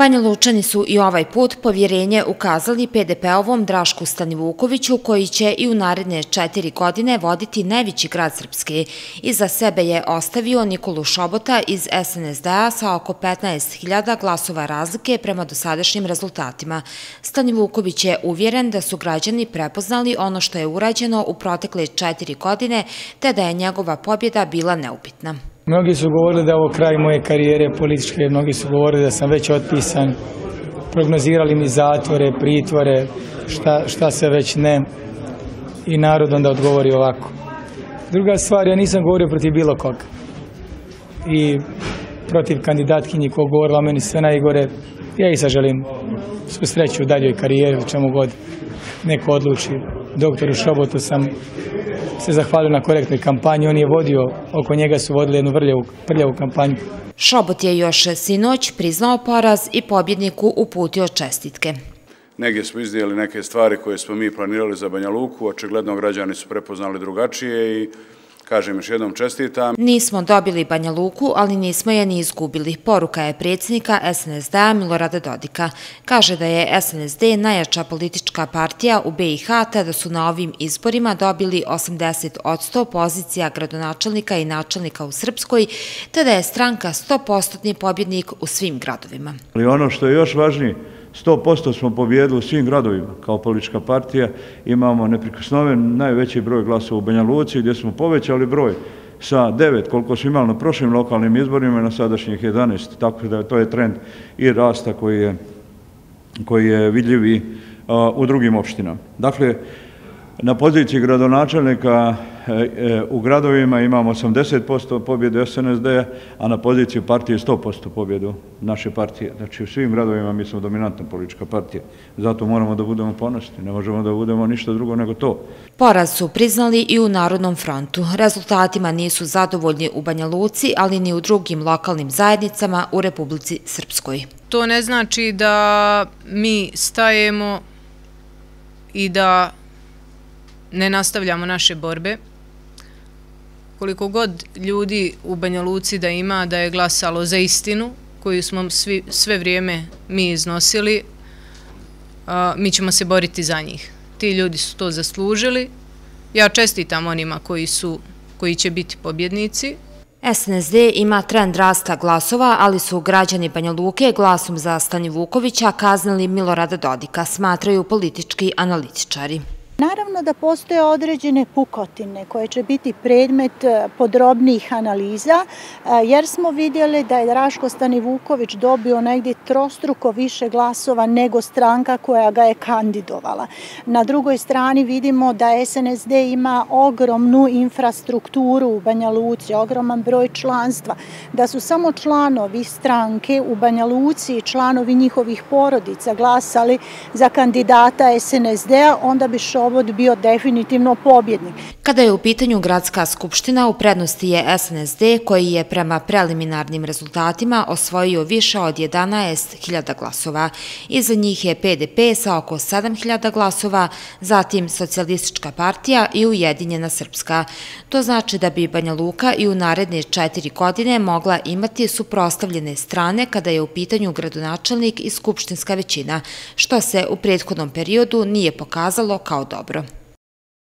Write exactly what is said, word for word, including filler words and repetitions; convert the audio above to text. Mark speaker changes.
Speaker 1: Banja Lučani su i ovaj put povjerenje ukazali P D P-ovom Drašku Stanivukoviću, koji će i u naredne četiri godine voditi najveći grad Srpske. Iza sebe je ostavio Nikolu Šobota iz S N S D-a sa oko petnaest hiljada glasova razlike prema dosadašnjim rezultatima. Stanivuković je uvjeren da su građani prepoznali ono što je urađeno u protekle četiri godine, te da je njegova pobjeda bila neupitna.
Speaker 2: Mnogi su govorili da je ovo kraj moje karijere političke, mnogi su govorili da sam već otpisan, prognozirali mi zatvore, pritvore, šta, šta se već ne, i narod onda odgovori ovako. Druga stvar, ja nisam govorio protiv bilo koga i protiv kandidatkinji ko govorila meni sve najgore. Ja i sad želim svu sreću u daljoj karijeri, u čemu god neko odluči. Doktoru Šobotu sam se zahvalio na korektnoj kampanji, on je vodio, oko njega su vodili jednu prljavu kampanju.
Speaker 1: Šobot je još sinoć priznao poraz i pobjedniku uputio čestitke.
Speaker 3: Negdje smo izdijeli neke stvari koje smo mi planirali za Banja Luku, očigledno građani su prepoznali drugačije i kažem još jednom čestitam.
Speaker 1: Nismo dobili Banja Luku, ali nismo je ni izgubili. Poruka je predsjednika S N S D-a Milorada Dodika. Kaže da je S N S D najjača politička partija u B i H, te da su na ovim izborima dobili osamdeset posto pozicija gradonačelnika i načelnika u Srpskoj, te da je stranka sto posto pobjednik u svim gradovima.
Speaker 4: Ali ono što je još važnije, sto posto smo pobjedili u svim gradovima. Kao politička partija imamo neprikosnoven najveći broj glasova u Banja Luci, gdje smo povećali broj sa devet, koliko smo imali na prošlim lokalnim izborima, na sadašnjih jedanaest. Tako da to je trend i rasta koji je, koji je vidljiv i u drugim opštinama. Dakle, na poziciji gradonačelnika u gradovima imamo osamdeset posto pobjedu S N S D-a, a na poziciji partije sto posto pobjedu naše partije. Znači u svim gradovima mi smo dominantna politička partija. Zato moramo da budemo ponosni. Ne možemo da budemo ništa drugo nego to.
Speaker 1: Poraz su priznali i u Narodnom frontu. Rezultatima nisu zadovoljni u Banja Luci, ali ni u drugim lokalnim zajednicama u Republici Srpskoj.
Speaker 5: To ne znači da mi stajemo i da ne nastavljamo naše borbe. Koliko god ljudi u Banja Luci da ima da je glasalo za istinu, koju smo svi, sve vrijeme mi iznosili, a, mi ćemo se boriti za njih. Ti ljudi su to zaslužili. Ja čestitam onima koji, su, koji će biti pobjednici.
Speaker 1: S N S D ima trend rasta glasova, ali su građani Banja Luke glasom za Stanivukovića kaznili Milorada Dodika, smatraju politički analitičari.
Speaker 6: Naravno da postoje određene pukotine koje će biti predmet podrobnijih analiza, jer smo vidjeli da je Draško Stanivuković dobio negdje trostruko više glasova nego stranka koja ga je kandidovala. Na drugoj strani vidimo da S N S D ima ogromnu infrastrukturu u Banja Luci, ogroman broj članstva, da su samo članovi stranke u Banja Luci i članovi njihovih porodica glasali za kandidata S N S D-a, onda bi Šobot bio definitivno pobjednik.
Speaker 1: Kada je u pitanju gradska skupština, u prednosti je S N S D, koji je prema preliminarnim rezultatima osvojio više od jedanaest hiljada glasova. Iza njih je P D P sa oko sedam hiljada glasova, zatim Socijalistička partija i Ujedinjena Srpska. To znači da bi Banja Luka i u naredne četiri godine mogla imati suprotstavljene strane kada je u pitanju gradonačelnik i skupštinska većina, što se u prethodnom periodu nije pokazalo kao dobro.